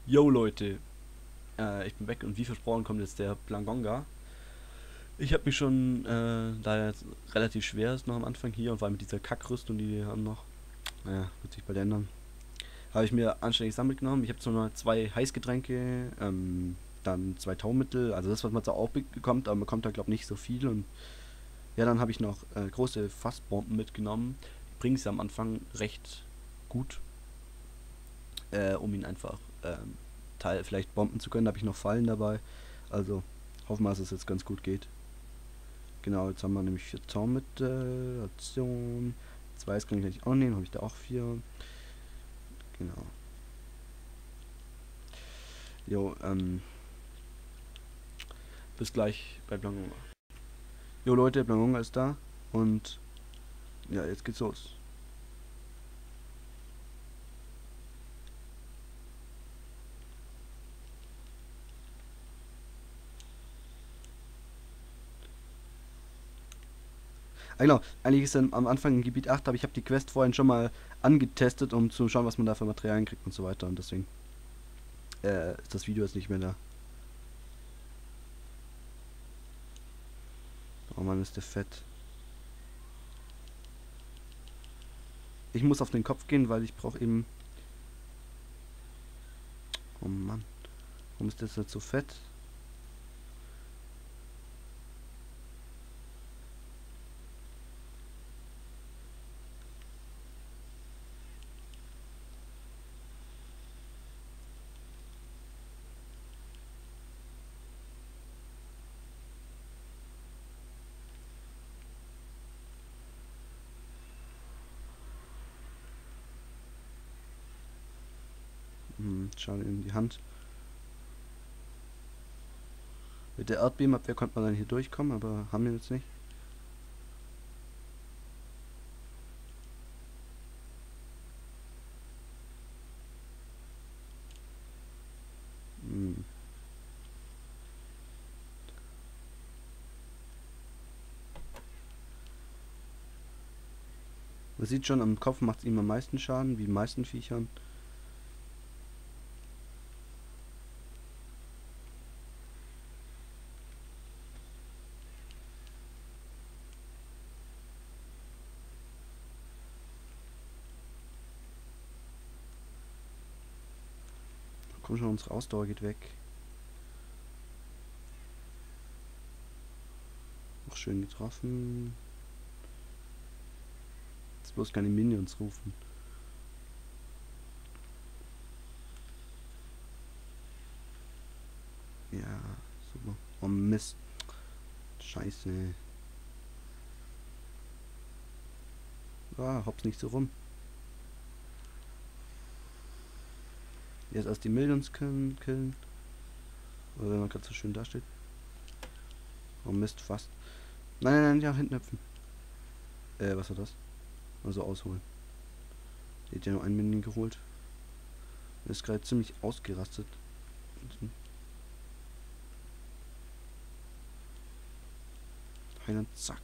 Yo Leute, ich bin weg und wie versprochen kommt jetzt der Blangonga. Ich habe mich schon, da jetzt relativ schwer ist noch am Anfang hier und vor allem mit dieser Kackrüstung, die wir haben noch, naja, wird sich bald ändern, habe ich mir anständig Sachen mitgenommen. Ich habe zwar nur zwei Heißgetränke, dann zwei Taumittel, also das, was man da auch bekommt, aber man bekommt da glaube ich nicht so viel. Und ja, dann habe ich noch große Fassbomben mitgenommen. Die bringen es am Anfang recht gut, um ihn einfach vielleicht bomben zu können. Da habe ich noch Fallen dabei. Also hoffen wir, dass es jetzt ganz gut geht. Genau, jetzt haben wir nämlich 4 Zaunmittel, Ration. 2 kann ich gleich auch nehmen, habe ich da auch 4. Genau. Jo, bis gleich bei Blangonga. Jo Leute, Blangonga ist da. Und ja, jetzt geht's los. Genau, eigentlich ist dann am Anfang in Gebiet 8, aber ich habe die Quest vorhin schon mal angetestet, um zu schauen, was man da für Materialien kriegt und so weiter. Und deswegen ist das Video jetzt nicht mehr da. Oh Mann, ist der fett. Ich muss auf den Kopf gehen, weil ich brauche eben... Oh Mann, warum ist das jetzt so fett? Schade in die Hand. Mit der Erdbebenabwehr konnte man dann hier durchkommen, aber haben wir jetzt nicht. Hm. Man sieht schon, am Kopf macht es ihm am meisten Schaden, wie die meisten Viechern. Komm schon, unsere Ausdauer geht weg. Auch schön getroffen. Jetzt bloß keine Minions rufen. Ja, super. Oh Mist. Scheiße. Ah, hops nicht so rum. Jetzt erst die Minions killen. Oder wenn man gerade so schön dasteht. Oh Mist, fast. Nein, nein, nein, ja, hinten hüpfen. Was war das? Also ausholen. Die hat ja nur einen Minion geholt. Ist gerade ziemlich ausgerastet. Heiland, zack.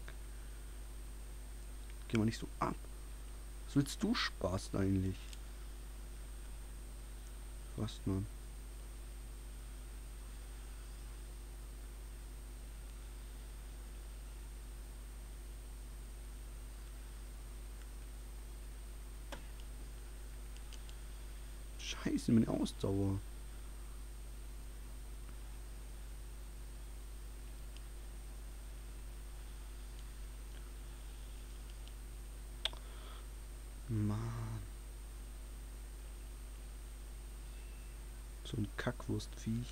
Geh mal nicht so ab. Was willst du Spaß eigentlich? Was, Mann? Scheiße, meine Ausdauer. Mann. So ein Kackwurstviech.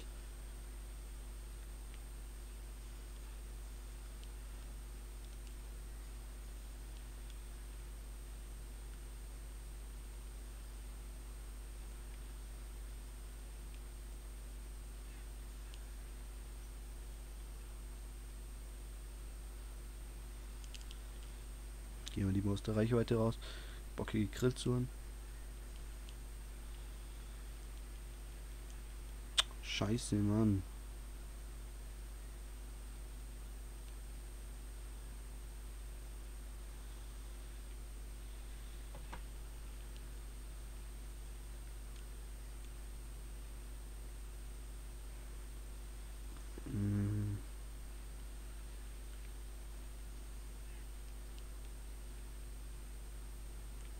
Gehen wir lieber aus der Reichweite raus. Bockige Grillzuhren. Scheiße, Mann.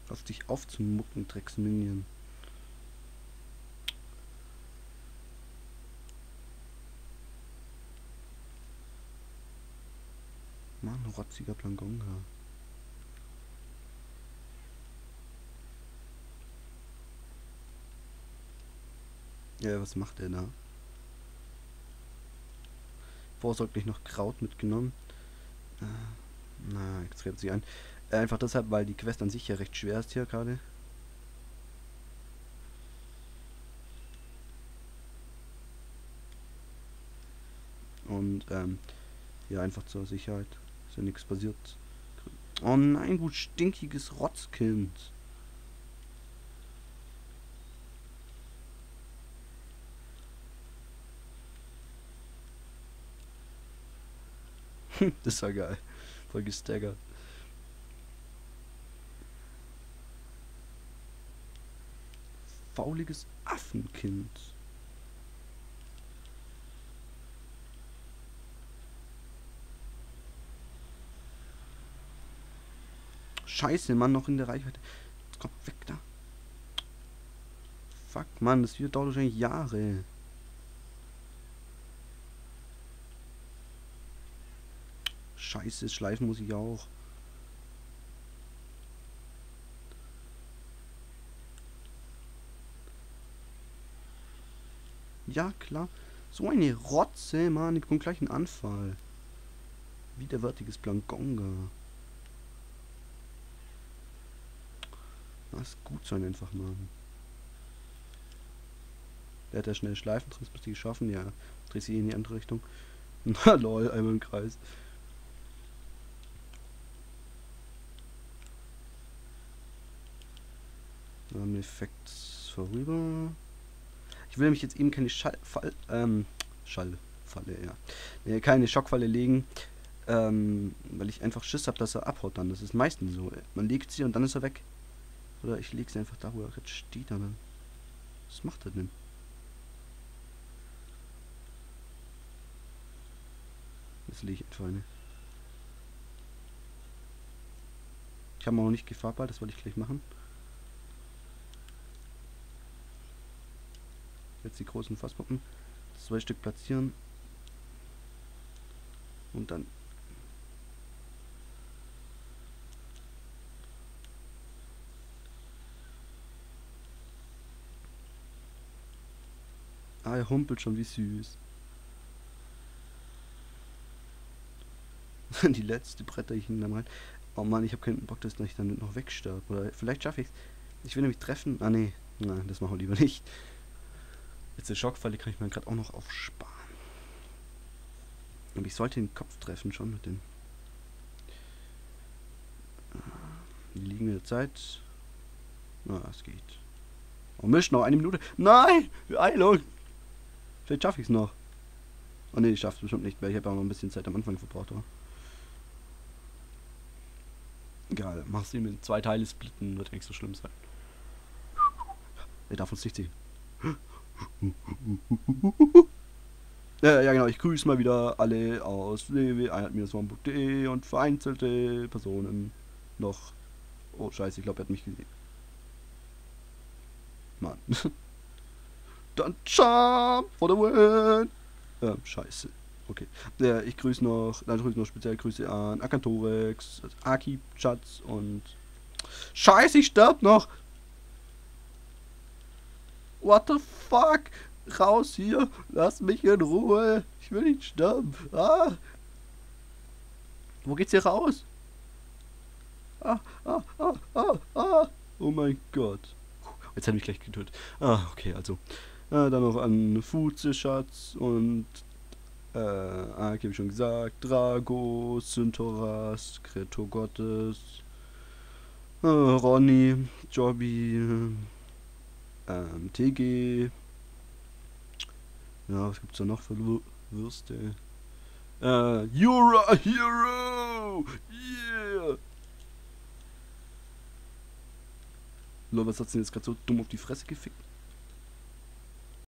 Auf dich aufzumucken, Drecksminion. Mann, rotziger Blangonga. Ja, was macht der da? Vorsorglich noch Kraut mitgenommen. Na, jetzt gräbt sie ein. Einfach deshalb, weil die Quest an sich ja recht schwer ist hier gerade. Und, ja, einfach zur Sicherheit. Ist ja nichts passiert. Oh nein, du stinkiges Rotzkind. Das war geil. Voll gestaggert. Fauliges Affenkind. Scheiße, Mann, noch in der Reichweite. Komm, weg da. Fuck, Mann, das Video dauert wahrscheinlich Jahre. Scheiße, schleifen muss ich auch. Ja, klar. So eine Rotze, Mann. Ich bekomme gleich einen Anfall. Widerwärtiges Blangonga. Lass gut sein einfach, Mann. Der hat ja schnell schleifen, sonst müsste ich schaffen. Ja, dreht sich in die andere Richtung. Na lol, einmal im Kreis. Am Effekt vorüber. Ich will nämlich jetzt eben keine Schallfalle, ja. Nee, keine Schockfalle legen, weil ich einfach Schiss habe, dass er abhaut dann. Das ist meistens so. Man legt sie und dann ist er weg. Oder ich lege sie einfach da, wo er jetzt steht. Aber was macht er denn? Jetzt lege ich einfach eine. Ich habe noch nicht Gefahrball, das wollte ich gleich machen. Jetzt die großen Fasspuppen. 2 Stück platzieren. Und dann. Ah, er humpelt schon, wie süß. Die letzte Bretter ich ihn dann rein. Oh Mann, ich habe keinen Bock, dass ich dann noch wegsterbe. Oder vielleicht schaffe ich es. Ich will nämlich treffen. Ah nee. Nein, das machen wir lieber nicht. Jetzt die Schockfalle kann ich mir gerade auch noch aufsparen. Aber ich sollte den Kopf treffen schon mit den. Die liegen in der Zeit. Na, es geht. Oh Mist, noch 1 Minute. Nein! Eilung! Vielleicht schaffe ich es noch. Oh ne, ich schaffe es bestimmt nicht, weil ich habe auch noch ein bisschen Zeit am Anfang verbraucht. Oder? Egal, machst du ihn in 2 Teile splitten, wird nicht so schlimm sein. Er darf uns nicht sehen. Ja genau, ich grüße mal wieder alle aus www.einheit-one.de und vereinzelte Personen noch. Oh scheiße, ich glaube, er hat mich gesehen. Mann. Dann jump for the win. Scheiße. Okay. Ich grüße noch, speziell Grüße an Akantorex, Aki, Schatz und. Scheiße, ich sterb noch! What the fuck? Raus hier! Lass mich in Ruhe! Ich will nicht sterben! Ah! Wo geht's hier raus? Ah! Oh mein Gott! Jetzt hat mich gleich getötet. Ah, okay, also. Dann noch an Fuze, Schatz und Aki habe ich schon gesagt, Drago, Syntoras, Kreator Gottes, Ronny, Jobby, TG. Ja, was gibt's da noch für Würste? You're a hero! Yeah! Lol, was hat's denn jetzt gerade so dumm auf die Fresse gefickt?